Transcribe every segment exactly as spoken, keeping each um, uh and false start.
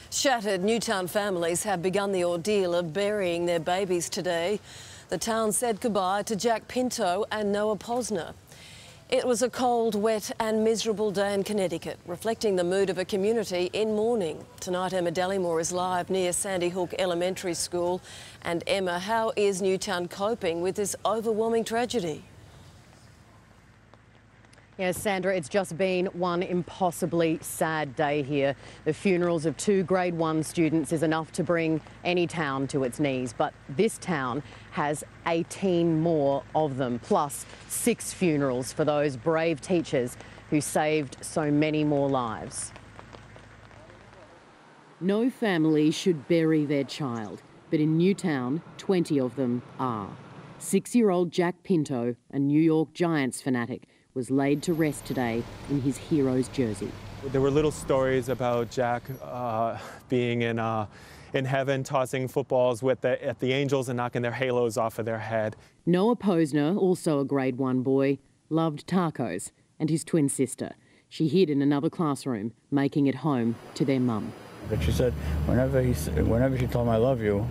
Shattered Newtown families have begun the ordeal of burying their babies today. The town said goodbye to Jack Pinto and Noah Pozner. It was a cold, wet and miserable day in Connecticut, reflecting the mood of a community in mourning. Tonight, Emma Dallimore is live near Sandy Hook Elementary School. And Emma, how is Newtown coping with this overwhelming tragedy? Yes, Sandra, it's just been one impossibly sad day here. The funerals of two grade one students is enough to bring any town to its knees, but this town has eighteen more of them, plus six funerals for those brave teachers who saved so many more lives. No family should bury their child, but in Newtown, twenty of them are. Six-year-old Jack Pinto, a New York Giants fanatic, was laid to rest today in his hero's jersey. There were little stories about Jack uh, being in, uh, in heaven, tossing footballs with the, at the angels and knocking their halos off of their head. Noah Pozner, also a grade one boy, loved tacos, and his twin sister. She hid in another classroom, making it home to their mum. But she said whenever, he, whenever she told him I love you,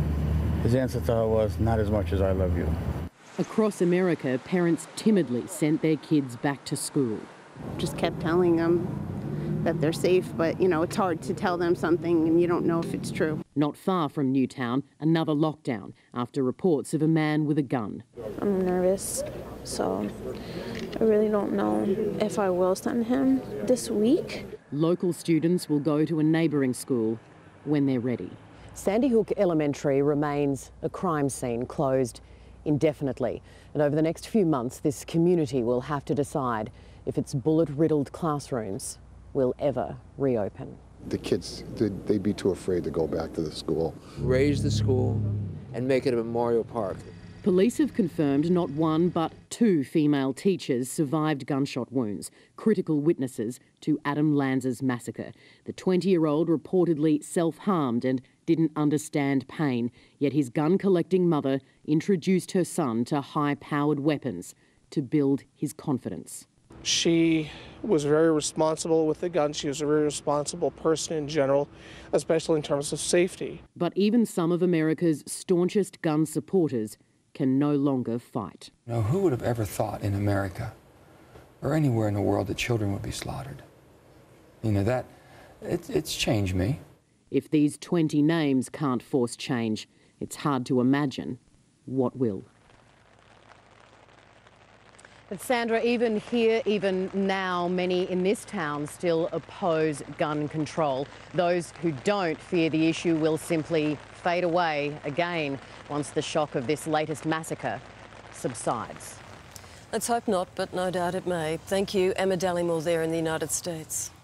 his answer to her was, not as much as I love you. Across America, parents timidly sent their kids back to school. Just kept telling them that they're safe, but, you know, it's hard to tell them something and you don't know if it's true. Not far from Newtown, another lockdown after reports of a man with a gun. I'm nervous, so I really don't know if I will send him this week. Local students will go to a neighbouring school when they're ready. Sandy Hook Elementary remains a crime scene, closed indefinitely. And over the next few months, this community will have to decide if its bullet-riddled classrooms will ever reopen. The kids, they'd be too afraid to go back to the school. Raise the school and make it a memorial park. Police have confirmed not one but two female teachers survived gunshot wounds, critical witnesses to Adam Lanza's massacre. The twenty-year-old reportedly self-harmed and didn't understand pain, yet his gun-collecting mother introduced her son to high-powered weapons to build his confidence. She was very responsible with the gun. She was a very responsible person in general, especially in terms of safety. But even some of America's staunchest gun supporters can no longer fight. Now, who would have ever thought in America or anywhere in the world that children would be slaughtered? You know, that, it, it's changed me. If these twenty names can't force change, it's hard to imagine what will. But Sandra, even here, even now, many in this town still oppose gun control. Those who don't fear the issue will simply fade away again once the shock of this latest massacre subsides. Let's hope not, but no doubt it may. Thank you, Emma Dallimore there in the United States.